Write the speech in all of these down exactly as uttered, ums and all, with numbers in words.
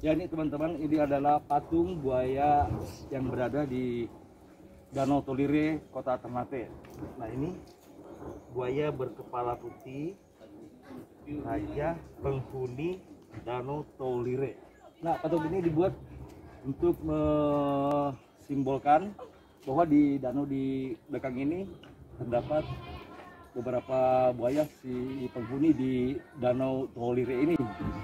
Ya ini teman-teman, ini adalah patung buaya yang berada di Danau Tolire, Kota Ternate. Nah ini buaya berkepala putih, raja penghuni Danau Tolire. Nah patung ini dibuat untuk mensimbolkan bahwa di danau di belakang ini terdapat beberapa buaya si penghuni di Danau Tolire ini.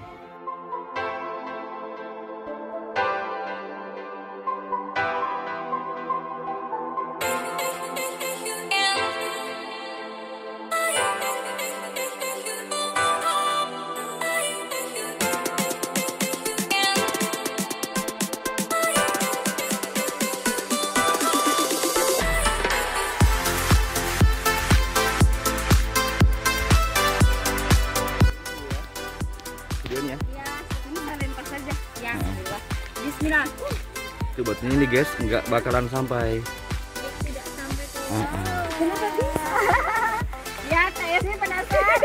Ya, ini saya lempar saja. Ya, alhamdulillah. Bismillah. Itu batunya ini guys, nggak bakalan sampai. Tidak sampai tuh. Uh -uh. Kenapa bisa? Ya, saya sih penasaran.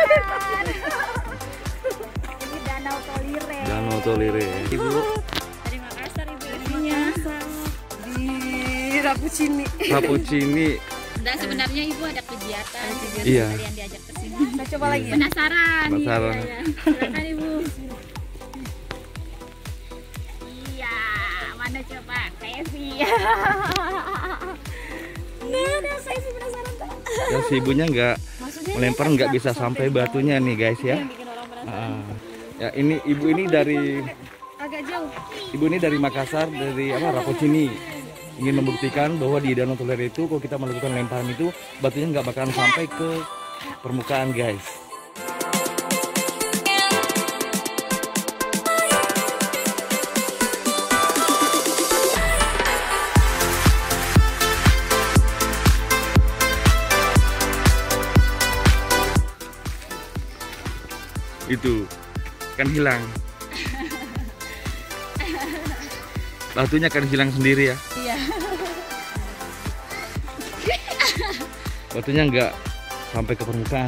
Ini Danau Tolire. Danau Tolire. Ibu Dari Makassar Ibu Evinya. Di Rapucini. Rapucini. Dan sebenarnya Ibu ada kegiatan. Iya. Kalian diajak ke sini. Kita coba lagi. Penasaran. Penasaran. Iya, iya. Silakan Ibu. Iya, mana coba? Evi. Nah, nah, saya sih penasaran tuh. Ya si ibunya nggak melempar, nggak bisa sampai batunya nih guys ya. Yang bikin orang penasaran. Ah. Ya ini ibu ini dari Agak jauh. ibu ini dari Makassar, dari apa Rapucini, ingin membuktikan bahwa di Danau Tolire itu kalau kita melakukan lemparan itu batunya nggak bakalan sampai ke permukaan guys. Itu kan hilang, batunya akan hilang sendiri ya. Iya. Batunya nggak sampai ke permukaan.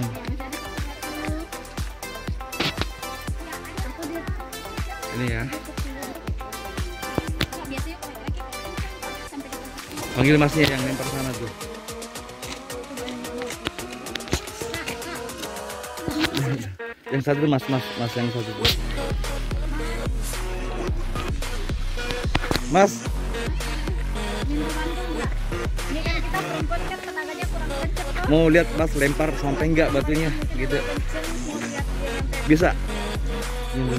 Ini ya, panggil masnya yang lempar sana tuh. Yang satu mas, mas, mas yang satu. Mas, Ini kan kita perempuan kan tenaganya kurang kenceng tuh. mau lihat mas lempar sampai nggak batunya gitu? Mau lihat dia nyampe. Bisa? Ini.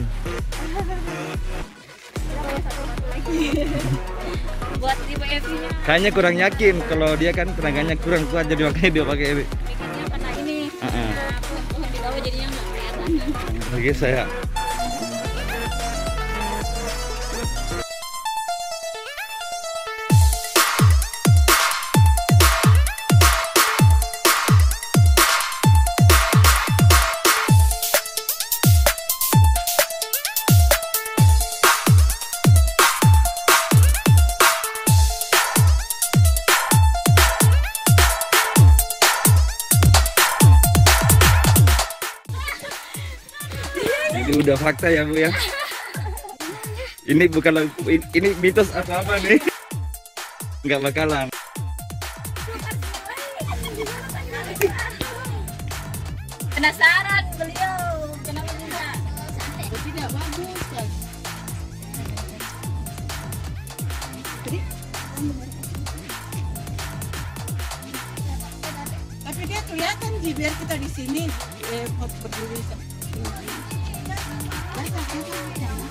Buat Ibu Evinya. Kayaknya kurang yakin kalau dia kan tenaganya kurang kuat, jadi makanya dia pakai ini. Bikinnya karena ini. Uh -uh. Nah, pohon-pohon di bawah jadinya nggak kelihatan. Oke saya. Ini udah fakta ya Bu ya. Ini bukan ini mitos atau apa nih? Nggak bakalan. Penasaran beliau. Kenapa bisa? Tidak bagus kan. Tapi dia kelihatan sih, biar kita di sini eh, berdiri.